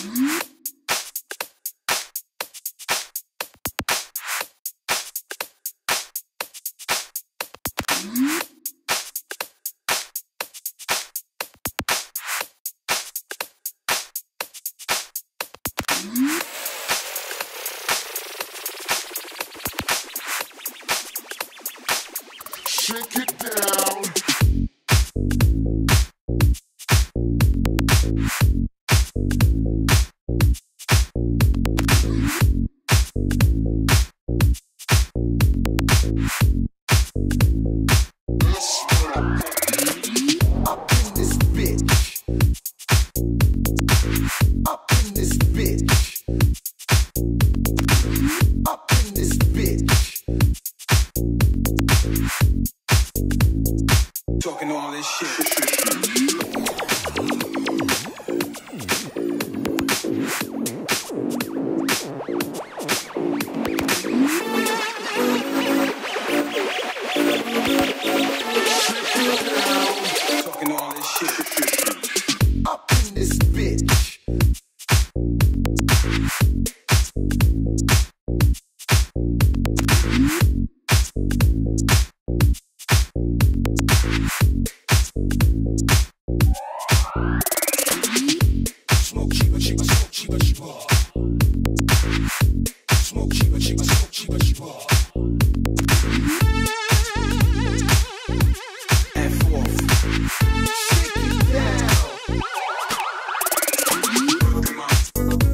Shake it down. Up in this bitch. Up in this bitch. Up in this bitch. Talking all this shit. Talking all this shit. Up in this bitch. Smoke cheaper, cheaper, smoke cheaper, cheaper. Smoke cheaper, cheaper, smoke cheaper, cheaper. And fourth. Shake it down. Put them up.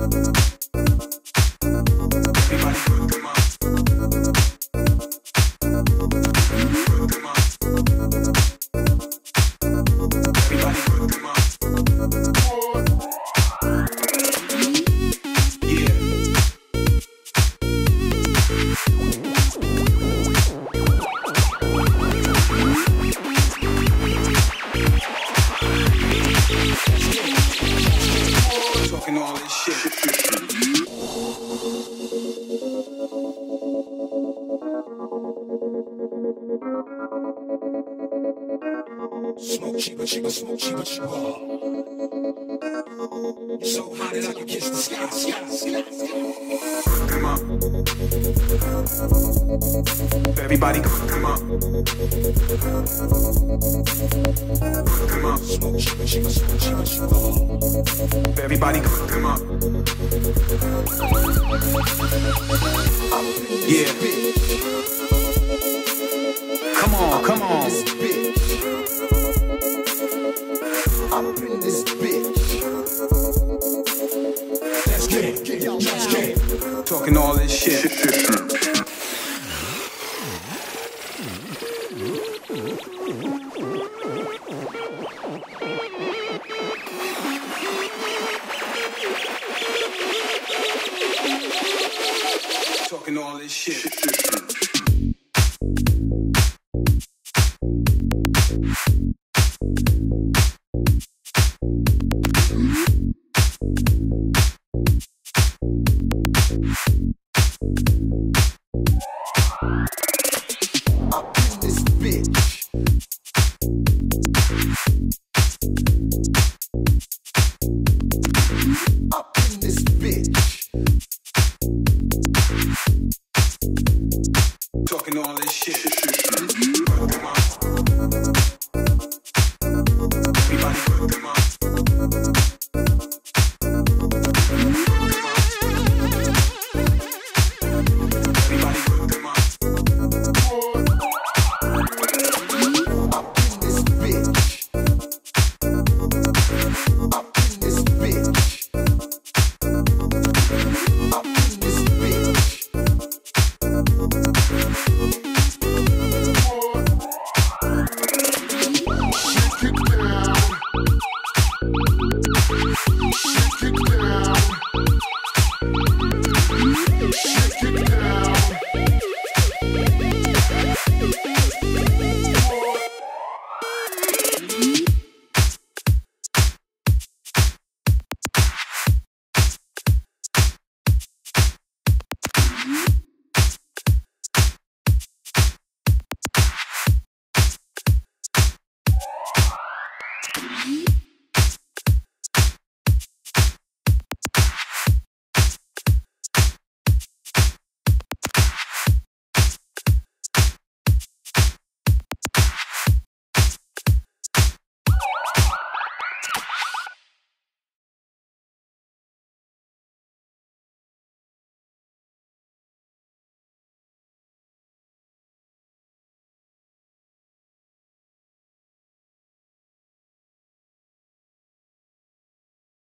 Everybody put them up. Put them up. Everybody put them up. Talking all this shit. Smoke cheaper, cheaper, smoke cheaper, cheaper. You're so hot that I can kiss the sky, sky, sky. Put them up. Everybody put them up. Put them up. Smoke cheaper, cheaper, smoke cheaper, cheaper. Everybody put them up. Yeah. Come on, come on. Up in this bitch. Let's get it, let's get it. Talking all this shit. Talking all this shit. Up in this bitch. Up in this bitch. Talking all this shit.